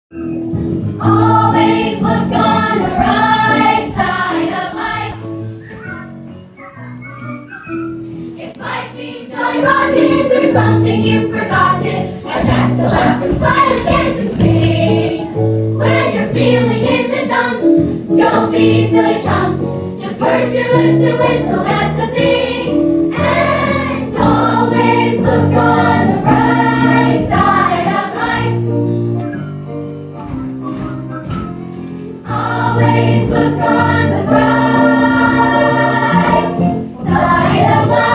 Always look on the right side of life. If life seems jolly rotten, there's something you've forgotten, and that's to laugh and smile again and sing. When you're feeling in the dumps, don't be silly chumps. Just purse your lips and whistle, that's the thing. And always look on the bright side of life. Always look on the bright side of life.